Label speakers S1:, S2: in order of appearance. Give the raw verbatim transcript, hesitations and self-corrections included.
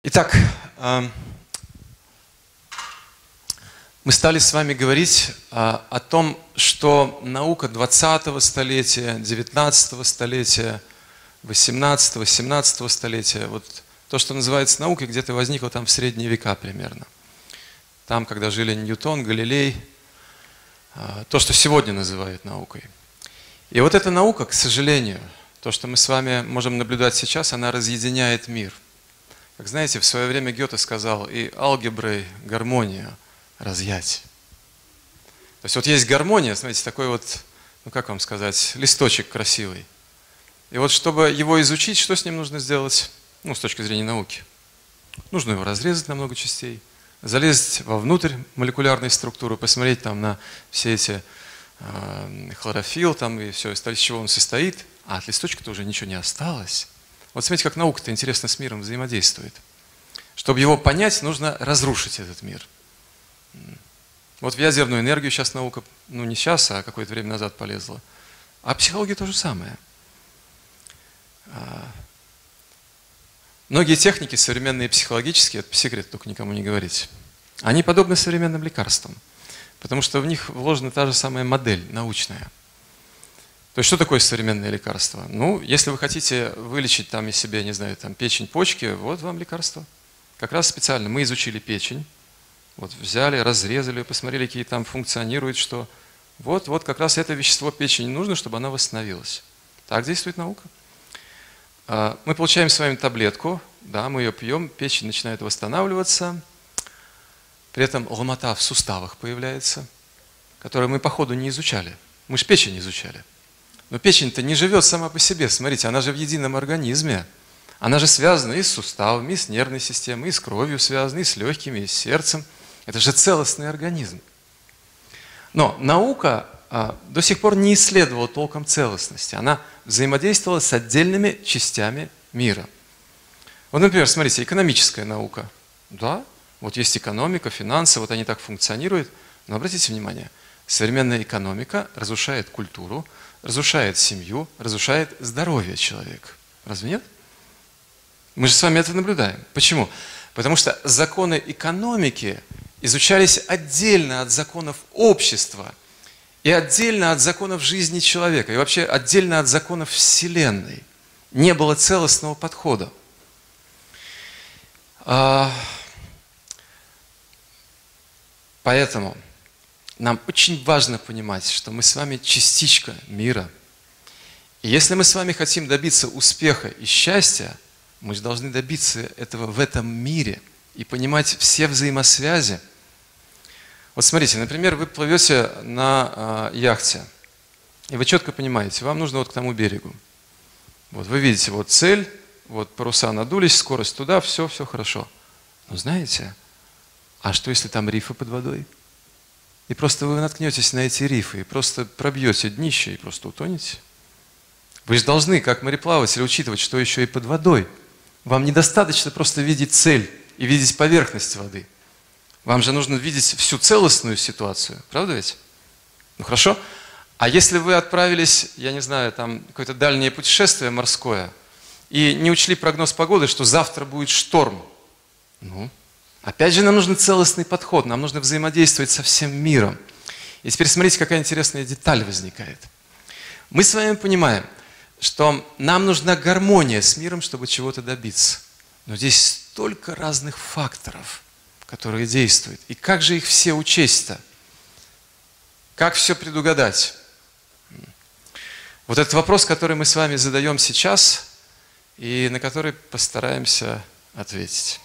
S1: Итак, мы стали с вами говорить о том, что наука двадцатого столетия, девятнадцатого столетия, восемнадцатого, семнадцатого столетия, вот то, что называется наукой, где-то возникло там в средние века примерно. Там, когда жили Ньютон, Галилей, то, что сегодня называют наукой. И вот эта наука, к сожалению, то, что мы с вами можем наблюдать сейчас, она разъединяет мир. Как знаете, в свое время Гёте сказал: и алгеброй гармонию разъять. То есть вот есть гармония, смотрите, такой вот, ну как вам сказать, листочек красивый. И вот чтобы его изучить, что с ним нужно сделать? Ну, с точки зрения науки. Нужно его разрезать на много частей, залезть вовнутрь молекулярной структуры, посмотреть там на все эти э, хлорофилл там и все, из чего он состоит, а от листочка-то уже ничего не осталось. Вот смотрите, как наука-то интересно с миром взаимодействует. Чтобы его понять, нужно разрушить этот мир. Вот в ядерную энергию сейчас наука, ну не сейчас, а какое-то время назад полезла. А психология то же самое. Многие техники современные психологические, это секрет, только никому не говорить, они подобны современным лекарствам, потому что в них вложена та же самая модель научная. То есть что такое современное лекарство? Ну, если вы хотите вылечить там из себя, не знаю, там печень, почки, вот вам лекарство. Как раз специально мы изучили печень, вот взяли, разрезали, посмотрели, какие там функционируют, что вот, вот как раз это вещество печени нужно, чтобы она восстановилась. Так действует наука. Мы получаем с вами таблетку, да, мы ее пьем, печень начинает восстанавливаться, при этом ломота в суставах появляется, которую мы по ходу не изучали. Мы же печень изучали. Но печень-то не живет сама по себе, смотрите, она же в едином организме. Она же связана и с суставами, и с нервной системой, и с кровью связана, и с легкими, и с сердцем. Это же целостный организм. Но наука а, до сих пор не исследовала толком целостности. Она взаимодействовала с отдельными частями мира. Вот, например, смотрите, экономическая наука. Да, вот есть экономика, финансы, вот они так функционируют. Но обратите внимание, современная экономика разрушает культуру, разрушает семью, разрушает здоровье человека. Разве нет? Мы же с вами это наблюдаем. Почему? Потому что законы экономики изучались отдельно от законов общества и отдельно от законов жизни человека, и вообще отдельно от законов Вселенной. Не было целостного подхода. Поэтому нам очень важно понимать, что мы с вами частичка мира. И если мы с вами хотим добиться успеха и счастья, мы же должны добиться этого в этом мире и понимать все взаимосвязи. Вот смотрите, например, вы плывете на э, яхте, и вы четко понимаете, вам нужно вот к тому берегу. Вот вы видите, вот цель, вот паруса надулись, скорость туда, все, все хорошо. Но знаете, а что если там рифы под водой? И просто вы наткнетесь на эти рифы, и просто пробьете днище, и просто утонете. Вы же должны, как мореплаватели, учитывать, что еще и под водой. Вам недостаточно просто видеть цель и видеть поверхность воды. Вам же нужно видеть всю целостную ситуацию, правда ведь? Ну хорошо. А если вы отправились, я не знаю, там какое-то дальнее путешествие морское, и не учли прогноз погоды, что завтра будет шторм, ну, опять же нам нужен целостный подход, нам нужно взаимодействовать со всем миром. И теперь смотрите, какая интересная деталь возникает. Мы с вами понимаем, что нам нужна гармония с миром, чтобы чего-то добиться. Но здесь столько разных факторов, которые действуют. И как же их все учесть-то? Как все предугадать? Вот этот вопрос, который мы с вами задаем сейчас, и на который постараемся ответить.